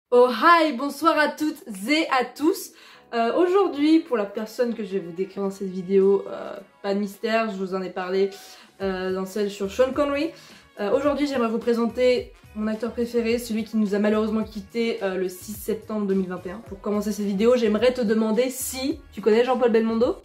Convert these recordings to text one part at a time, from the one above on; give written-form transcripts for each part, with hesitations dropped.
Oh hi, bonsoir à toutes et à tous. Aujourd'hui, pour la personne que je vais vous décrire dans cette vidéo, pas de mystère, je vous en ai parlé dans celle sur Sean Connery. Aujourd'hui, j'aimerais vous présenter mon acteur préféré, celui qui nous a malheureusement quitté le 6 septembre 2021. Pour commencer cette vidéo, j'aimerais te demander si tu connais Jean-Paul Belmondo.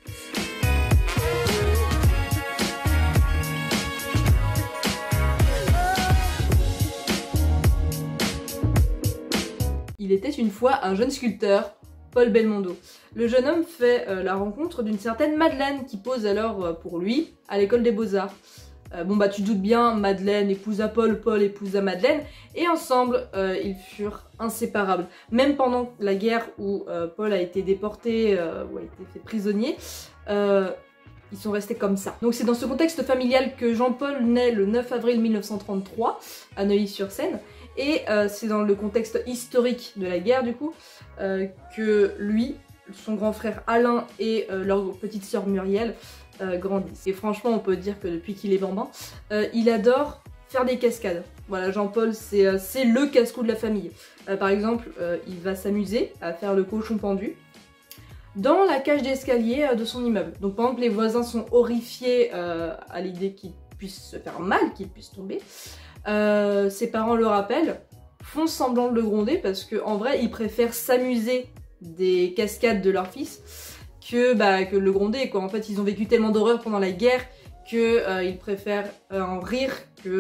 Il était une fois un jeune sculpteur, Paul Belmondo. Le jeune homme fait la rencontre d'une certaine Madeleine qui pose alors pour lui à l'école des Beaux-Arts. Tu doutes bien, Madeleine épousa Paul, Paul épousa Madeleine, et ensemble ils furent inséparables. Même pendant la guerre où Paul a été déporté, ou a été fait prisonnier, ils sont restés comme ça. Donc c'est dans ce contexte familial que Jean-Paul naît le 9 avril 1933 à Neuilly-sur-Seine. Et c'est dans le contexte historique de la guerre du coup que lui, son grand frère Alain et leur petite sœur Muriel grandissent. Et franchement on peut dire que depuis qu'il est bambin, il adore faire des cascades. Voilà, Jean-Paul c'est le casse-cou de la famille. Par exemple, il va s'amuser à faire le cochon pendu dans la cage d'escalier de son immeuble. Donc pendant que les voisins sont horrifiés à l'idée qu'il puisse se faire mal, qu'il puisse tomber, ses parents le rappellent, font semblant de le gronder parce qu'en vrai ils préfèrent s'amuser des cascades de leur fils que le gronder quoi. En fait ils ont vécu tellement d'horreur pendant la guerre que ils préfèrent en rire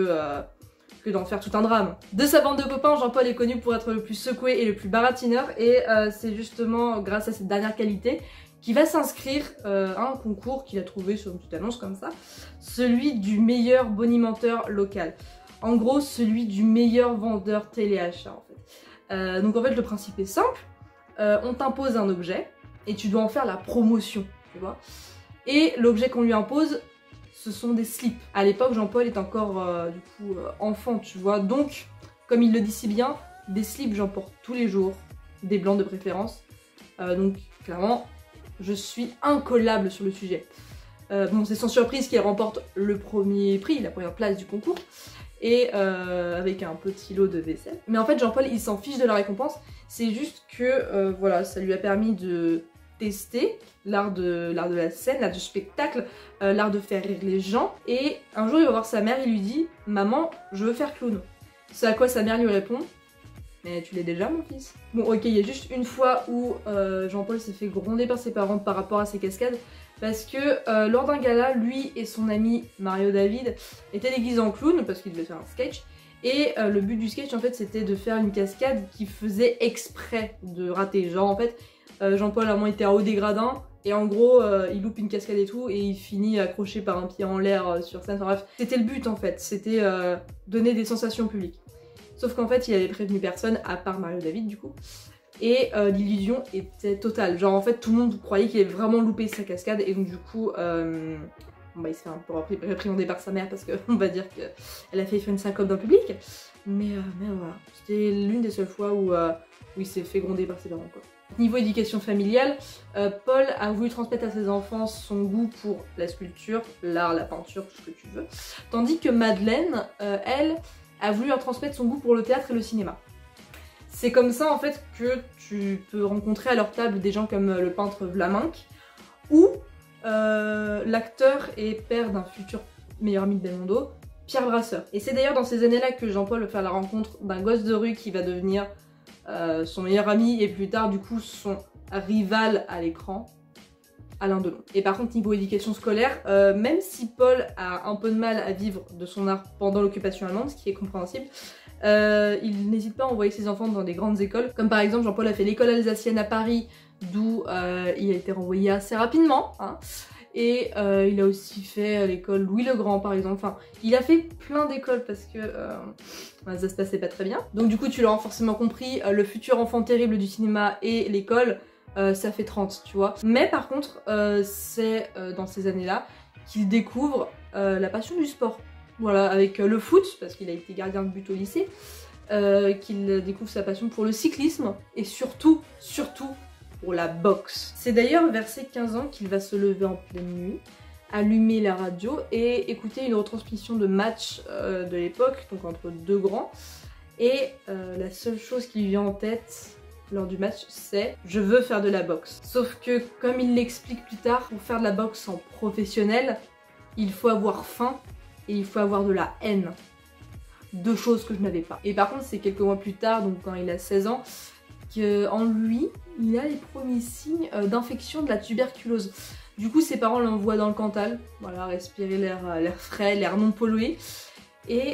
que d'en faire tout un drame. De sa bande de copains, Jean-Paul est connu pour être le plus secoué et le plus baratineur, et c'est justement grâce à cette dernière qualité qu'il va s'inscrire à un concours qu'il a trouvé sur une petite annonce comme ça, celui du meilleur bonimenteur local. En gros, celui du meilleur vendeur téléachat en fait. Donc en fait le principe est simple, on t'impose un objet et tu dois en faire la promotion, tu vois. Et l'objet qu'on lui impose, ce sont des slips. À l'époque, Jean-Paul est encore enfant, tu vois. Donc, comme il le dit si bien, des slips j'en porte tous les jours, des blancs de préférence. Donc clairement, je suis incollable sur le sujet. C'est sans surprise qu'il remporte le premier prix, la première place du concours. Et avec un petit lot de vaisselle. Mais en fait Jean-Paul il s'en fiche de la récompense, c'est juste que voilà, ça lui a permis de tester l'art de la scène, l'art du spectacle, l'art de faire rire les gens. Et un jour il va voir sa mère, il lui dit « Maman, je veux faire clown ». C'est à quoi sa mère lui répond « Mais tu l'es déjà mon fils ?» Bon ok, il y a juste une fois où Jean-Paul s'est fait gronder par ses parents par rapport à ses cascades. Parce que lors d'un gala, lui et son ami Mario David étaient déguisés en clown parce qu'ils devaient faire un sketch. Et le but du sketch en fait c'était de faire une cascade qui faisait exprès de rater. Genre en fait Jean-Paul à un moment était en haut des gradins et en gros il loupe une cascade et tout et il finit accroché par un pied en l'air sur scène. Enfin bref, c'était le but en fait, c'était donner des sensations au public. Sauf qu'en fait il avait prévenu personne à part Mario David du coup. Et l'illusion était totale. Genre en fait tout le monde croyait qu'il avait vraiment loupé sa cascade et donc du coup il se fait un peu réprimander par sa mère parce qu'on va dire qu'elle a fait une syncope dans le public. Mais voilà, c'était l'une des seules fois où il s'est fait gronder par ses parents quoi. Niveau éducation familiale, Paul a voulu transmettre à ses enfants son goût pour la sculpture, l'art, la peinture, tout ce que tu veux. Tandis que Madeleine, elle, a voulu leur transmettre son goût pour le théâtre et le cinéma. C'est comme ça en fait que tu peux rencontrer à leur table des gens comme le peintre Vlaminck ou l'acteur et père d'un futur meilleur ami de Belmondo, Pierre Brasseur. Et c'est d'ailleurs dans ces années-là que Jean-Paul va faire la rencontre d'un gosse de rue qui va devenir son meilleur ami et plus tard du coup son rival à l'écran, Alain Delon. Et par contre niveau éducation scolaire, même si Paul a un peu de mal à vivre de son art pendant l'occupation allemande, ce qui est compréhensible, il n'hésite pas à envoyer ses enfants dans des grandes écoles, comme par exemple Jean-Paul a fait l'école alsacienne à Paris, d'où il a été renvoyé assez rapidement, hein. Et il a aussi fait l'école Louis le Grand par exemple, enfin il a fait plein d'écoles parce que ça se passait pas très bien. Donc du coup tu l'auras forcément compris, le futur enfant terrible du cinéma et l'école, ça fait 30 tu vois. Mais par contre c'est dans ces années-là qu'il découvre la passion du sport. Voilà, avec le foot, parce qu'il a été gardien de but au lycée, qu'il découvre sa passion pour le cyclisme et surtout pour la boxe. C'est d'ailleurs vers ses 15 ans qu'il va se lever en pleine nuit, allumer la radio et écouter une retransmission de match de l'époque, donc entre deux grands, Et la seule chose qui lui vient en tête lors du match, c'est « je veux faire de la boxe ». Sauf que, comme il l'explique plus tard, pour faire de la boxe en professionnel, il faut avoir faim et il faut avoir de la haine. Deux choses que je n'avais pas. Et par contre, c'est quelques mois plus tard, donc quand il a 16 ans, qu'en lui, il a les premiers signes d'infection de la tuberculose. Du coup, ses parents l'envoient dans le Cantal, voilà, respirer l'air frais, l'air non pollué. Et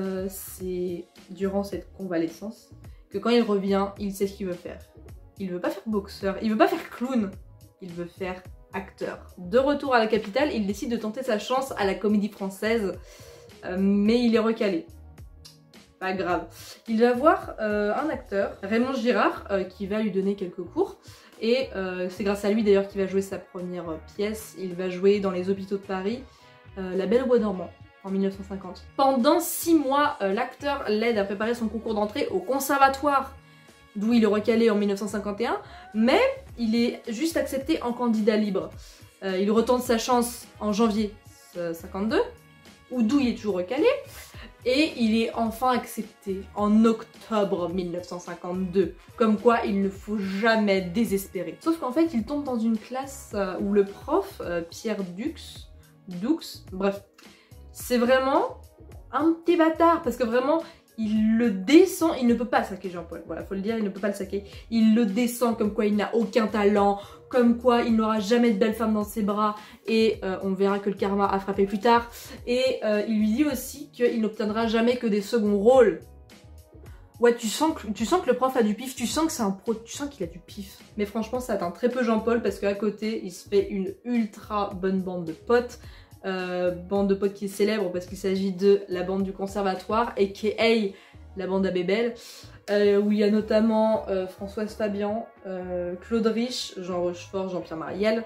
c'est durant cette convalescence que quand il revient, il sait ce qu'il veut faire. Il veut pas faire boxeur, il veut pas faire clown, il veut faire acteur. De retour à la capitale, il décide de tenter sa chance à la Comédie Française, mais il est recalé. Pas grave. Il va voir un acteur, Raymond Girard, qui va lui donner quelques cours. Et c'est grâce à lui d'ailleurs qu'il va jouer sa première pièce. Il va jouer dans les hôpitaux de Paris, La Belle au Bois dormant, en 1950. Pendant 6 mois, l'acteur l'aide à préparer son concours d'entrée au conservatoire, d'où il est recalé en 1951, mais il est juste accepté en candidat libre. Il retente sa chance en janvier 52, d'où il est toujours recalé, et il est enfin accepté en octobre 1952. Comme quoi, il ne faut jamais désespérer. Sauf qu'en fait, il tombe dans une classe où le prof, Pierre Doux, bref, c'est vraiment un petit bâtard, parce que vraiment, il le descend, il ne peut pas saquer Jean-Paul, voilà, faut le dire, il ne peut pas le saquer. Il le descend comme quoi il n'a aucun talent, comme quoi il n'aura jamais de belle femme dans ses bras, et on verra que le karma a frappé plus tard. Et il lui dit aussi qu'il n'obtiendra jamais que des seconds rôles. Ouais, tu sens que le prof a du pif, tu sens que c'est un pro, tu sens qu'il a du pif. Mais franchement, ça atteint très peu Jean-Paul, parce qu'à côté, il se fait une ultra bonne bande de potes. Bande de potes qui est célèbre parce qu'il s'agit de la bande du conservatoire, aka la bande à Bébel, où il y a notamment Françoise Fabian, Claude Rich, Jean Rochefort, Jean-Pierre Marielle,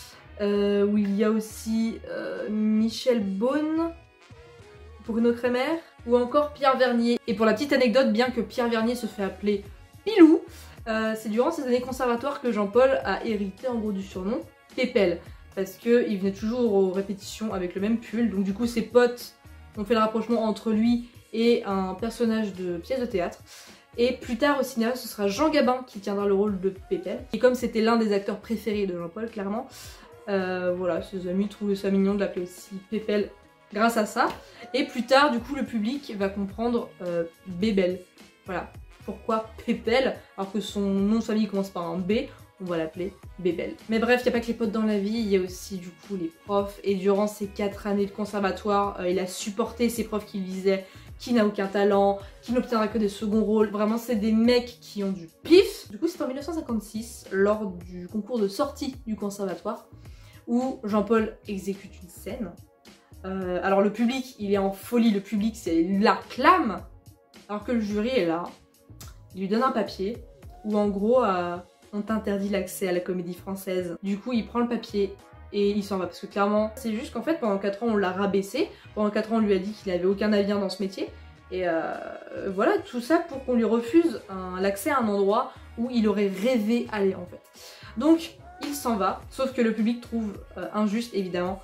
où il y a aussi Michel Beaune, Bruno Kremer, ou encore Pierre Vernier. Et pour la petite anecdote, bien que Pierre Vernier se fait appeler Pilou, c'est durant ces années conservatoires que Jean-Paul a hérité en gros du surnom Pépel. Parce qu'il venait toujours aux répétitions avec le même pull, donc du coup ses potes ont fait le rapprochement entre lui et un personnage de pièce de théâtre. Et plus tard au cinéma, ce sera Jean Gabin qui tiendra le rôle de Pépel. Et comme c'était l'un des acteurs préférés de Jean-Paul, clairement, voilà, ses amis trouvaient ça mignon de l'appeler aussi Pépel grâce à ça. Et plus tard, du coup, le public va comprendre Bébel. Voilà, pourquoi Pépel, alors que son nom de famille commence par un B, on va l'appeler Bébel. Mais bref, il n'y a pas que les potes dans la vie, il y a aussi du coup les profs. Et durant ces 4 années de conservatoire, il a supporté ces profs qui lui disaient qu'il n'a aucun talent, qu'il n'obtiendra que des seconds rôles. Vraiment, c'est des mecs qui ont du pif. Du coup, c'est en 1956, lors du concours de sortie du conservatoire, où Jean-Paul exécute une scène. Alors le public, il est en folie, le public, c'est l'acclame. Alors que le jury est là, il lui donne un papier, où en gros... on t'interdit l'accès à la Comédie Française. Du coup, il prend le papier et il s'en va. Parce que clairement, c'est juste qu'en fait, pendant 4 ans, on l'a rabaissé. Pendant 4 ans, on lui a dit qu'il n'avait aucun avenir dans ce métier. Et voilà, tout ça pour qu'on lui refuse l'accès à un endroit où il aurait rêvé aller, en fait. Donc, il s'en va. Sauf que le public trouve injuste, évidemment,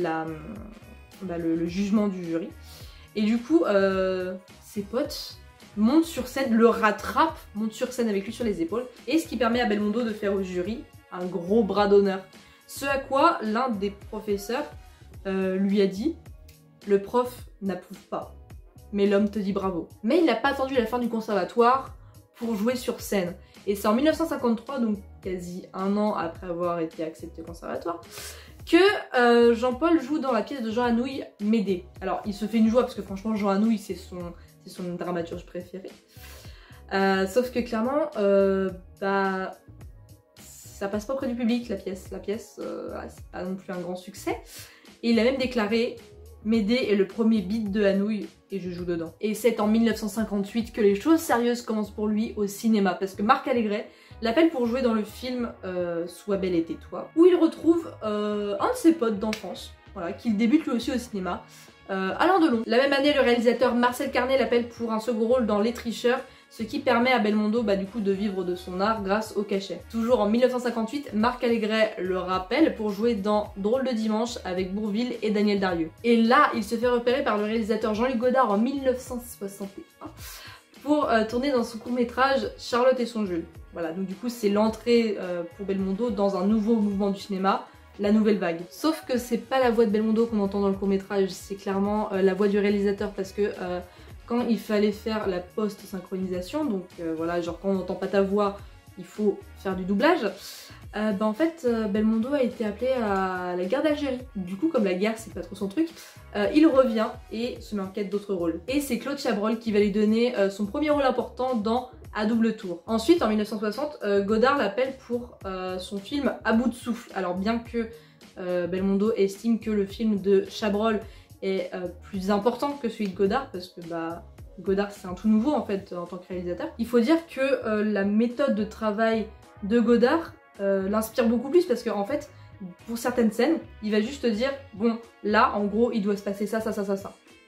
le jugement du jury. Et du coup, ses potes... monte sur scène, le rattrape, monte sur scène avec lui sur les épaules, et ce qui permet à Belmondo de faire au jury un gros bras d'honneur. Ce à quoi l'un des professeurs lui a dit « Le prof n'approuve pas, mais l'homme te dit bravo ». Mais il n'a pas attendu la fin du conservatoire pour jouer sur scène. Et c'est en 1953, donc quasi un an après avoir été accepté au conservatoire, que Jean-Paul joue dans la pièce de Jean Anouilh, Médée. Alors il se fait une joie parce que franchement Jean Anouilh c'est son dramaturge préféré. Sauf que clairement, ça passe pas auprès du public la pièce. La pièce, c'est pas non plus un grand succès. Et il a même déclaré « Médée est le premier beat de Anouilh et je joue dedans ». Et c'est en 1958 que les choses sérieuses commencent pour lui au cinéma. Parce que Marc Allégret l'appelle pour jouer dans le film Sois belle et tais-toi, où il retrouve un de ses potes d'enfance, voilà, qu'il débute lui aussi au cinéma. Alain Delon. La même année, le réalisateur Marcel Carné l'appelle pour un second rôle dans Les Tricheurs, ce qui permet à Belmondo du coup de vivre de son art grâce au cachet. Toujours en 1958, Marc Allégret le rappelle pour jouer dans Drôle de dimanche avec Bourvil et Daniel Darieux. Et là, il se fait repérer par le réalisateur Jean-Luc Godard en 1961 pour tourner dans son court-métrage Charlotte et son Jules. Voilà, donc du coup c'est l'entrée pour Belmondo dans un nouveau mouvement du cinéma, la nouvelle vague. Sauf que c'est pas la voix de Belmondo qu'on entend dans le court-métrage, c'est clairement la voix du réalisateur parce que quand il fallait faire la post-synchronisation, donc voilà, genre quand on n'entend pas ta voix, il faut faire du doublage, en fait Belmondo a été appelé à la guerre d'Algérie. Du coup, comme la guerre c'est pas trop son truc, il revient et se met en quête d'autres rôles. Et c'est Claude Chabrol qui va lui donner son premier rôle important dans À double tour. Ensuite, en 1960, Godard l'appelle pour son film À bout de souffle. Alors bien que Belmondo estime que le film de Chabrol est plus important que celui de Godard, parce que Godard c'est un tout nouveau en fait en tant que réalisateur, il faut dire que la méthode de travail de Godard l'inspire beaucoup plus parce qu'en fait, pour certaines scènes, il va juste te dire bon, là en gros il doit se passer ça, ça, ça, ça, ça.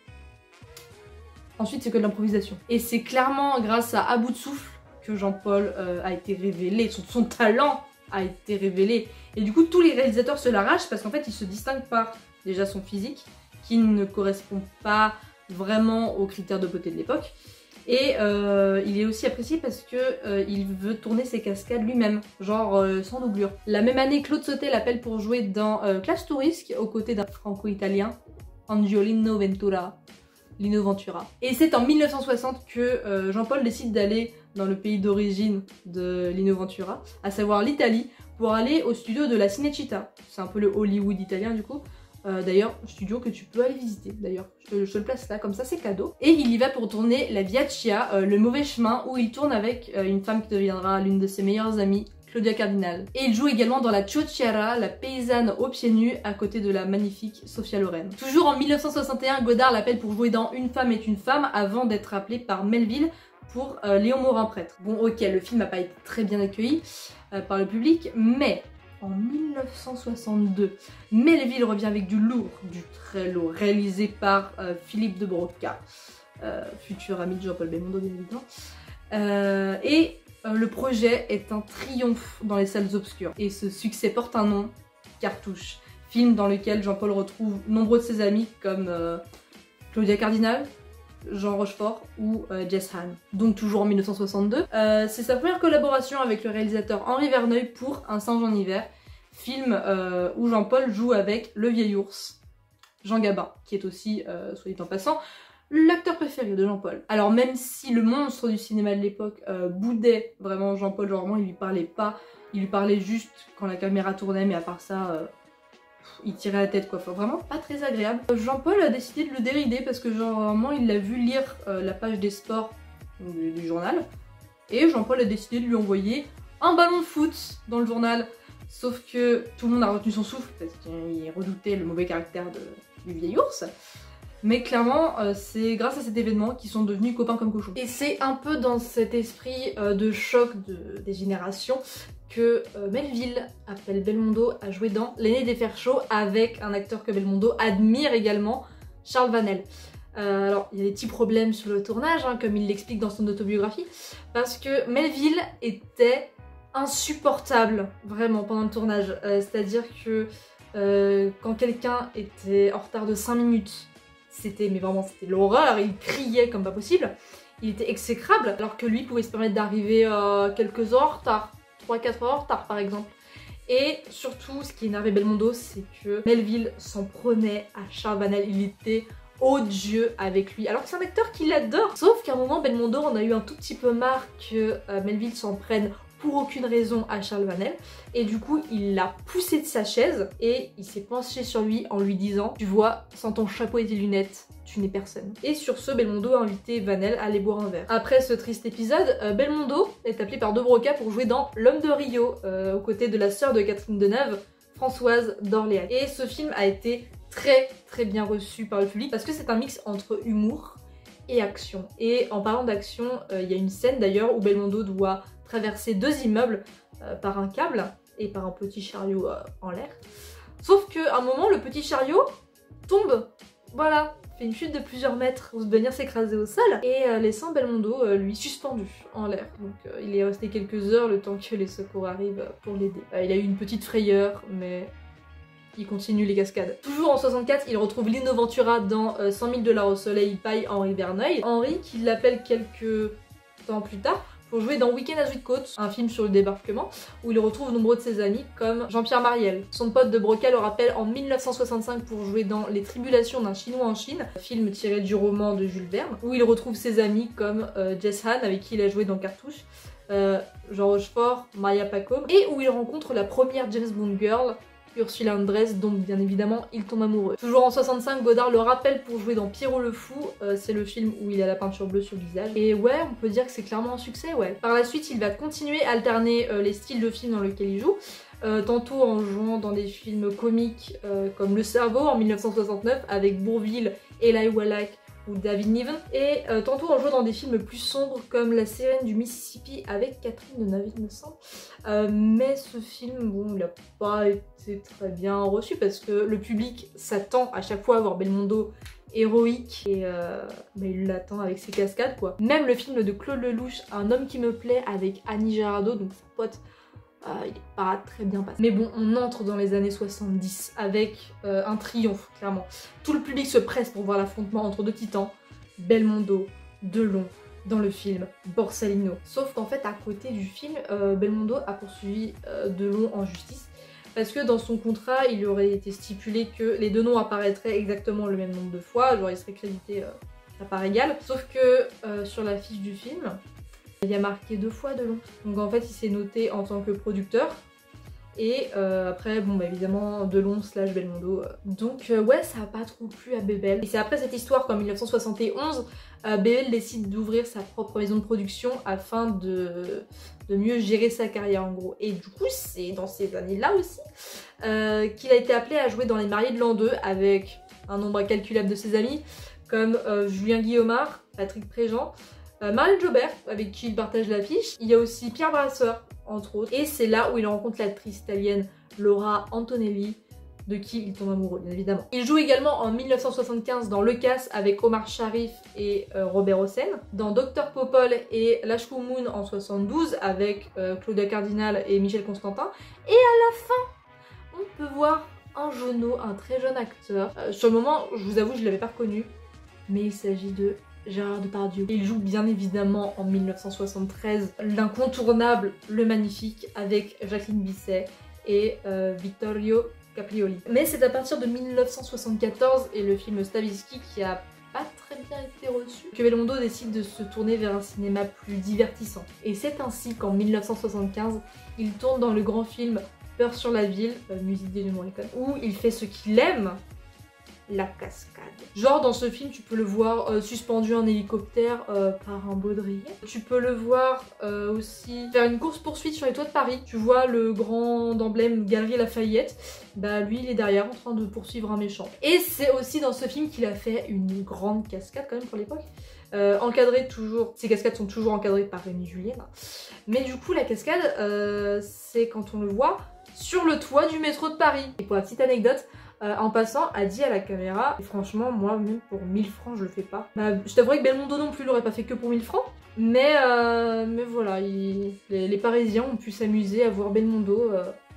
Ensuite, c'est que de l'improvisation. Et c'est clairement grâce à bout de souffle que Jean-Paul a été révélé, son talent a été révélé. Et du coup, tous les réalisateurs se l'arrachent parce qu'en fait, il se distingue par déjà son physique, qui ne correspond pas vraiment aux critères de beauté de l'époque. Et il est aussi apprécié parce que il veut tourner ses cascades lui-même, genre sans doublure. La même année, Claude Sautet l'appelle pour jouer dans Classe Touriste, aux côtés d'un franco-italien, Angiolino Ventura. Lino Ventura. Et c'est en 1960 que Jean-Paul décide d'aller dans le pays d'origine de Lino Ventura, à savoir l'Italie, pour aller au studio de la Cinecittà. C'est un peu le Hollywood italien du coup. D'ailleurs, studio que tu peux aller visiter. D'ailleurs, je te le place là, comme ça c'est cadeau. Et il y va pour tourner La Via Chia, le mauvais chemin, où il tourne avec une femme qui deviendra l'une de ses meilleures amies, Claudia Cardinal. Et il joue également dans La Ciociara, la paysanne aux pieds nus, à côté de la magnifique Sophia Loren. Toujours en 1961, Godard l'appelle pour jouer dans Une femme est une femme, avant d'être appelé par Melville pour Léon Morin prêtre. Bon ok, le film n'a pas été très bien accueilli par le public, mais en 1962, Melville revient avec du lourd, du très lourd, réalisé par Philippe de Broca, futur ami de Jean-Paul Belmondo bien évidemment. Le projet est un triomphe dans les salles obscures. Et ce succès porte un nom, Cartouche. Film dans lequel Jean-Paul retrouve nombreux de ses amis comme Claudia Cardinal, Jean Rochefort ou Jess Hahn. Donc toujours en 1962. C'est sa première collaboration avec le réalisateur Henri Verneuil pour Un singe en hiver. Film où Jean-Paul joue avec le vieil ours, Jean Gabin, qui est aussi, soit dit en passant, l'acteur préféré de Jean-Paul. Alors même si le monstre du cinéma de l'époque boudait vraiment Jean-Paul, genre vraiment il lui parlait pas, il lui parlait juste quand la caméra tournait, mais à part ça, il tirait la tête quoi, enfin, vraiment pas très agréable. Jean-Paul a décidé de le dérider parce que genre vraiment il l'a vu lire la page des sports du journal, et Jean-Paul a décidé de lui envoyer un ballon de foot dans le journal. Sauf que tout le monde a retenu son souffle parce qu'il redoutait le mauvais caractère du vieil ours. Mais clairement, c'est grâce à cet événement qu'ils sont devenus copains comme cochons. Et c'est un peu dans cet esprit de choc des générations que Melville appelle Belmondo à jouer dans L'aîné des fers chauds avec un acteur que Belmondo admire également, Charles Vanel. Alors, il y a des petits problèmes sur le tournage, hein, comme il l'explique dans son autobiographie, parce que Melville était insupportable, vraiment, pendant le tournage. C'est-à-dire que quand quelqu'un était en retard de 5 minutes, c'était l'horreur, il criait comme pas possible, il était exécrable, alors que lui pouvait se permettre d'arriver quelques heures en retard, 3-4 heures en retard par exemple. Et surtout, ce qui énervait Belmondo, c'est que Melville s'en prenait à Charles Vanel, il était odieux avec lui, alors que c'est un acteur qu'il adore. Sauf qu'à un moment, Belmondo en a eu un tout petit peu marre que Melville s'en prenne pour aucune raison à Charles Vanel, et du coup il l'a poussé de sa chaise et il s'est penché sur lui en lui disant « Tu vois, sans ton chapeau et tes lunettes, tu n'es personne ». Et sur ce, Belmondo a invité Vanel à aller boire un verre. Après ce triste épisode, Belmondo est appelé par De Broca pour jouer dans L'Homme de Rio, aux côtés de la sœur de Catherine Deneuve, Françoise d'Orléans. Et ce film a été très bien reçu par le public parce que c'est un mix entre humour et action. Et en parlant d'action, il y a une scène d'ailleurs où Belmondo doit traverser 2 immeubles par un câble et par un petit chariot en l'air. Sauf qu'à un moment, le petit chariot tombe, voilà, fait une chute de plusieurs mètres pour venir s'écraser au sol et laissant Belmondo lui suspendu en l'air. Donc il est resté quelques heures le temps que les secours arrivent pour l'aider. Il a eu une petite frayeur, mais il continue les cascades. Toujours en 64, il retrouve Lino Ventura dans 100 000 $ au soleil paille Henri Verneuil. Henri qui l'appelle quelques ans plus tard pour jouer dans Weekend à Zuidcote, un film sur le débarquement, où il retrouve nombreux de ses amis comme Jean-Pierre Mariel. Son pote de Broca le rappelle en 1965 pour jouer dans Les Tribulations d'un Chinois en Chine, film tiré du roman de Jules Verne, où il retrouve ses amis comme Jess Han, avec qui il a joué dans Cartouche, Jean Rochefort, Maria Pacôme, et où il rencontre la première James Bond girl, Ursula Andress, dont bien évidemment il tombe amoureux. Toujours en 65, Godard le rappelle pour jouer dans Pierrot le Fou, c'est le film où il a la peinture bleue sur le visage. Et ouais, on peut dire que c'est clairement un succès, ouais. Par la suite, il va continuer à alterner les styles de films dans lesquels il joue, tantôt en jouant dans des films comiques comme Le Cerveau en 1969 avec Bourvil, Eli Wallach ou David Niven, et tantôt en jouant dans des films plus sombres comme La Sirène du Mississippi avec Catherine Deneuve, il me semble. Mais ce film, bon, il n'a pas été très bien reçu parce que le public s'attend à chaque fois à voir Belmondo héroïque et il l'attend avec ses cascades quoi. Même le film de Claude Lelouch, Un homme qui me plaît avec Annie Girardot, donc sa pote, il est pas très bien passé. Mais bon, on entre dans les années 70 avec un triomphe, clairement. Tout le public se presse pour voir l'affrontement entre deux titans, Belmondo, Delon, dans le film Borsalino. Sauf qu'en fait, à côté du film, Belmondo a poursuivi Delon en justice parce que dans son contrat, il aurait été stipulé que les deux noms apparaîtraient exactement le même nombre de fois, genre ils seraient crédités à part égale. Sauf que sur la fiche du film, il y a marqué 2 fois Delon. Donc en fait, il s'est noté en tant que producteur. Et après, bon bah évidemment, Delon / Belmondo. Donc ouais, ça a pas trop plu à Bébel. Et c'est après cette histoire qu'en 1971, Bébel décide d'ouvrir sa propre maison de production afin de mieux gérer sa carrière en gros. Et du coup, c'est dans ces années-là aussi qu'il a été appelé à jouer dans Les Mariés de l'an 2 avec un nombre incalculable de ses amis, comme Julien Guillaumard, Patrick Préjean, Marlène Jobert, avec qui il partage l'affiche. Il y a aussi Pierre Brasseur, entre autres. Et c'est là où il rencontre l'actrice italienne Laura Antonelli, de qui il tombe amoureux, bien évidemment. Il joue également en 1975 dans Le Casse avec Omar Sharif et Robert Hossein, dans Dr Popol et Lashko Moon en 72 avec Claudia Cardinal et Michel Constantin. Et à la fin, on peut voir un jeuneau, un très jeune acteur. Sur le moment, je vous avoue, je ne l'avais pas reconnu, mais il s'agit de Gérard Depardieu. Il joue bien évidemment en 1973 l'incontournable, le magnifique avec Jacqueline Bisset et Vittorio Caprioli. Mais c'est à partir de 1974 et le film Stavisky qui a pas très bien été reçu que Belmondo décide de se tourner vers un cinéma plus divertissant. Et c'est ainsi qu'en 1975, il tourne dans le grand film Peur sur la ville, musique d'Ennio Morricone, où il fait ce qu'il aime, la cascade. Genre dans ce film tu peux le voir suspendu en hélicoptère par un baudrier. Tu peux le voir aussi faire une course poursuite sur les toits de Paris. Tu vois le grand emblème Galerie Lafayette, bah lui il est derrière en train de poursuivre un méchant. Et c'est aussi dans ce film qu'il a fait une grande cascade quand même pour l'époque. Encadré toujours, ces cascades sont toujours encadrées par Rémi Julien. Mais du coup la cascade c'est quand on le voit sur le toit du métro de Paris. Et pour la petite anecdote, en passant, a dit à la caméra, et franchement, moi, même pour 1000 francs, je le fais pas. Bah, je t'avouerais que Belmondo non plus l'aurait pas fait que pour 1000 francs, mais voilà, les Parisiens ont pu s'amuser à voir Belmondo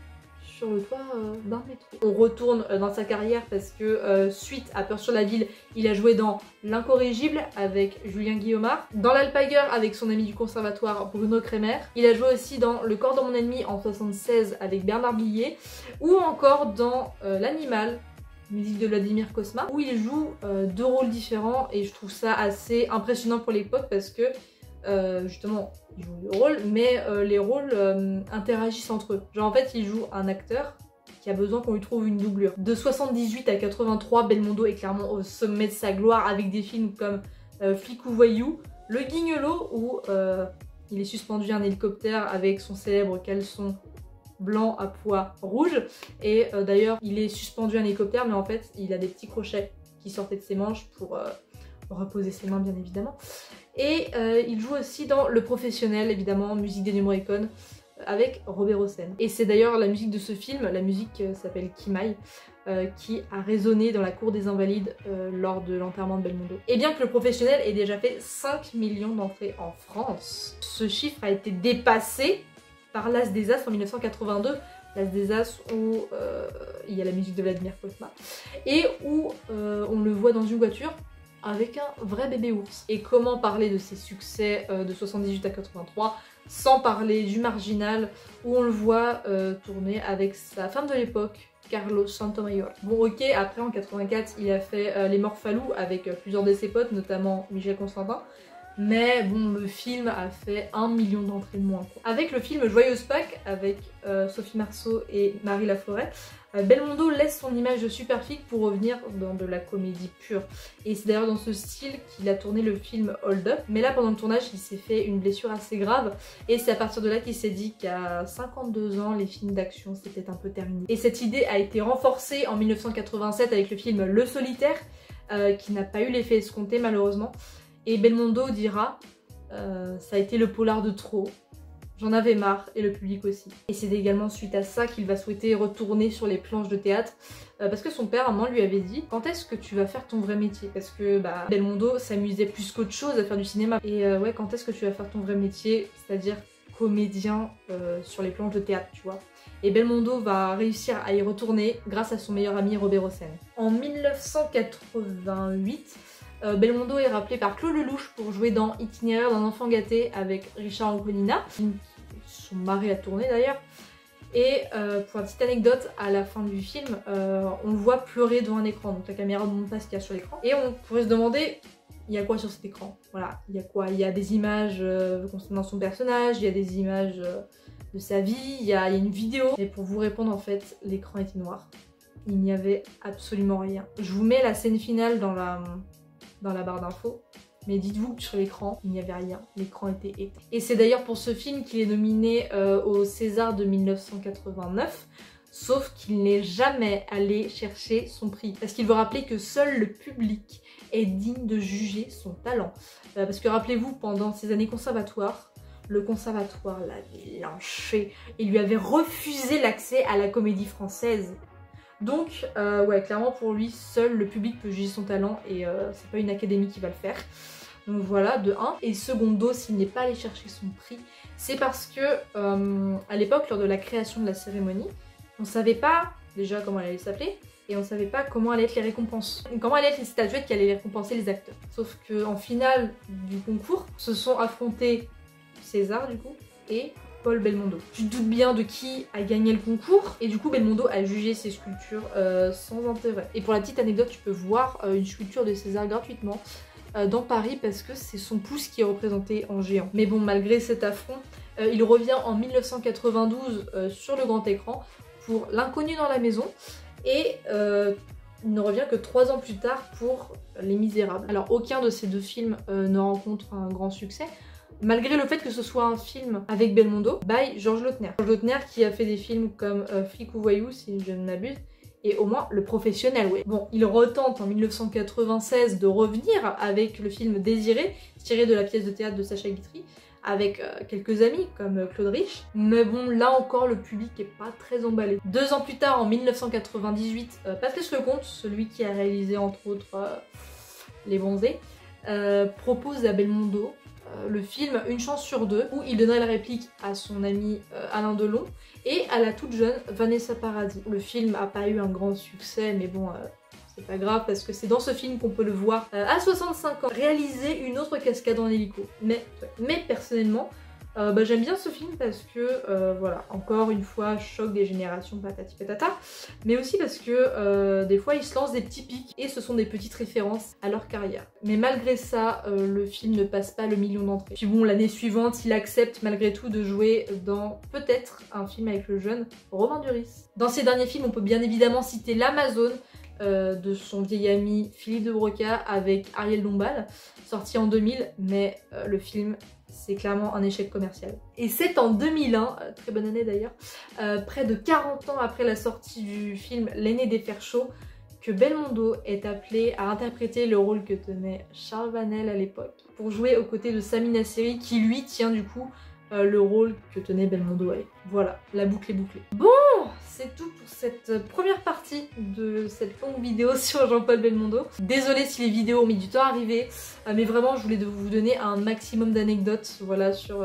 sur le toit d'un métro. On retourne dans sa carrière parce que suite à Peur sur la ville, il a joué dans L'Incorrigible avec Julien Guillaumard, dans L'Alpaguer avec son ami du conservatoire Bruno Kremer. Il a joué aussi dans Le corps de mon ennemi en 76 avec Bernard Blier, ou encore dans L'Animal, musique de Vladimir Cosma, où il joue 2 rôles différents et je trouve ça assez impressionnant pour l'époque parce que justement il joue 2 rôles mais les rôles interagissent entre eux. Genre en fait il joue un acteur qui a besoin qu'on lui trouve une doublure. De 78 à 83, Belmondo est clairement au sommet de sa gloire avec des films comme Flic ou Voyou, Le Guignolo où il est suspendu à un hélicoptère avec son célèbre caleçon blanc à pois rouge et d'ailleurs il est suspendu à un hélicoptère mais en fait il a des petits crochets qui sortaient de ses manches pour reposer ses mains bien évidemment. Et il joue aussi dans Le Professionnel, évidemment, musique d'Ennio Morricone, avec Robert Hossein. Et c'est d'ailleurs la musique de ce film, la musique s'appelle Kimai, qui a résonné dans la cour des Invalides lors de l'enterrement de Belmondo. Et bien que Le Professionnel ait déjà fait 5 millions d'entrées en France, ce chiffre a été dépassé par L'As des As en 1982, L'As des As où il y a la musique de Vladimir Cosma, et où on le voit dans une voiture avec un vrai bébé ours. Et comment parler de ses succès de 78 à 83 sans parler du Marginal où on le voit tourner avec sa femme de l'époque, Carlos Santamayor. Bon ok, après en 84 il a fait Les Morphalous avec plusieurs de ses potes, notamment Michel Constantin. Mais bon, le film a fait 1 million d'entrées de moins, quoi. Avec le film Joyeuse Pâques, avec Sophie Marceau et Marie Laforêt, Belmondo laisse son image de super flic pour revenir dans de la comédie pure. Et c'est d'ailleurs dans ce style qu'il a tourné le film Hold Up. Mais là, pendant le tournage, il s'est fait une blessure assez grave. Et c'est à partir de là qu'il s'est dit qu'à 52 ans, les films d'action, c'était un peu terminé. Et cette idée a été renforcée en 1987 avec le film Le Solitaire, qui n'a pas eu l'effet escompté malheureusement. Et Belmondo dira ça a été le polar de trop, j'en avais marre et le public aussi. Et c'est également suite à ça qu'il va souhaiter retourner sur les planches de théâtre parce que son père à un moment lui avait dit quand est-ce que tu vas faire ton vrai métier, parce que Belmondo s'amusait plus qu'autre chose à faire du cinéma. Et ouais, quand est-ce que tu vas faire ton vrai métier, c'est-à-dire comédien sur les planches de théâtre, tu vois. Et Belmondo va réussir à y retourner grâce à son meilleur ami Robert Hossein. En 1988, Belmondo est rappelé par Claude Lelouch pour jouer dans Itinéraire d'un enfant gâté avec Richard Anconina. Ils sont marrés à tourner d'ailleurs. Et pour une petite anecdote, à la fin du film, on le voit pleurer devant un écran. Donc la caméra ne montre pas ce qu'il y a sur l'écran. Et on pourrait se demander, il y a quoi sur cet écran? Voilà, il y a quoi? Il y a des images concernant son personnage, il y a des images de sa vie, il y a une vidéo. Et pour vous répondre, en fait, l'écran était noir. Il n'y avait absolument rien. Je vous mets la scène finale dans la barre d'infos, mais dites-vous que sur l'écran, il n'y avait rien, l'écran était éteint. Et c'est d'ailleurs pour ce film qu'il est nominé au César de 1989, sauf qu'il n'est jamais allé chercher son prix. Parce qu'il veut rappeler que seul le public est digne de juger son talent. Parce que rappelez-vous, pendant ses années conservatoires, le conservatoire l'avait lynché et lui avait refusé l'accès à la comédie française. Donc, ouais, clairement pour lui, seul le public peut juger son talent et c'est pas une académie qui va le faire. Donc voilà, de 1. Et secondo, s'il n'est pas allé chercher son prix, c'est parce que à l'époque, lors de la création de la cérémonie, on savait pas déjà comment elle allait s'appeler et on savait pas comment allaient être les récompenses. Comment allaient être les statuettes qui allaient récompenser les acteurs. Sauf qu'en finale du concours, se sont affrontés César du coup et Paul Belmondo. Tu te doutes bien de qui a gagné le concours et du coup Belmondo a jugé ses sculptures sans intérêt. Et pour la petite anecdote, tu peux voir une sculpture de César gratuitement dans Paris parce que c'est son pouce qui est représenté en géant. Mais bon, malgré cet affront, il revient en 1992 sur le grand écran pour L'inconnu dans la maison et il ne revient que 3 ans plus tard pour Les Misérables. Alors aucun de ces deux films ne rencontre un grand succès, malgré le fait que ce soit un film avec Belmondo, by Georges Lautner. Georges Lautner qui a fait des films comme Flic ou Voyou, si je ne m'abuse, et au moins Le Professionnel, ouais. Bon, il retente en 1996 de revenir avec le film Désiré, tiré de la pièce de théâtre de Sacha Guitry, avec quelques amis comme Claude Rich. Mais bon, là encore, le public est pas très emballé. 2 ans plus tard, en 1998, Patrice Lecomte, celui qui a réalisé entre autres Les Bonzés, propose à Belmondo le film Une chance sur deux, où il donnerait la réplique à son ami Alain Delon et à la toute jeune Vanessa Paradis. Le film n'a pas eu un grand succès, mais bon, c'est pas grave parce que c'est dans ce film qu'on peut le voir à 65 ans réaliser une autre cascade en hélico. Mais personnellement, j'aime bien ce film parce que, voilà, encore une fois, choc des générations patati patata, mais aussi parce que des fois ils se lancent des petits pics et ce sont des petites références à leur carrière. Mais malgré ça, le film ne passe pas le million d'entrées. Puis bon, l'année suivante, il accepte malgré tout de jouer dans peut-être un film avec le jeune Romain Duris. Dans ses derniers films, on peut bien évidemment citer L'Amazone, de son vieil ami Philippe de Broca avec Ariel Dombal, sorti en 2000, mais le film c'est clairement un échec commercial. Et c'est en 2001, très bonne année d'ailleurs, près de 40 ans après la sortie du film L'aîné des fers chauds, que Belmondo est appelé à interpréter le rôle que tenait Charles Vanel à l'époque, pour jouer aux côtés de Sami Nasseri qui lui tient du coup le rôle que tenait Belmondo à l'époque. Voilà, la boucle est bouclée. Bon, c'est tout pour cette première partie de cette longue vidéo sur Jean-Paul Belmondo. Désolée si les vidéos ont mis du temps à arriver, mais vraiment je voulais vous donner un maximum d'anecdotes, voilà, sur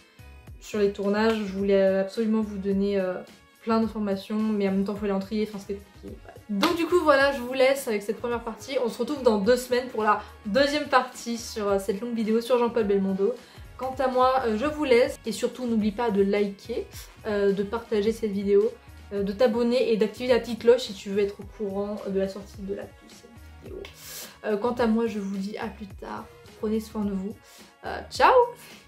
les tournages. Je voulais absolument vous donner plein d'informations, mais en même temps il fallait en trier, enfin c'était compliqué. Voilà. Donc du coup voilà, je vous laisse avec cette première partie. On se retrouve dans 2 semaines pour la deuxième partie sur cette longue vidéo sur Jean-Paul Belmondo. Quant à moi, je vous laisse et surtout n'oublie pas de liker, de partager cette vidéo, de t'abonner et d'activer la petite cloche si tu veux être au courant de la sortie de cette vidéo. Quant à moi, je vous dis à plus tard. Prenez soin de vous. Ciao!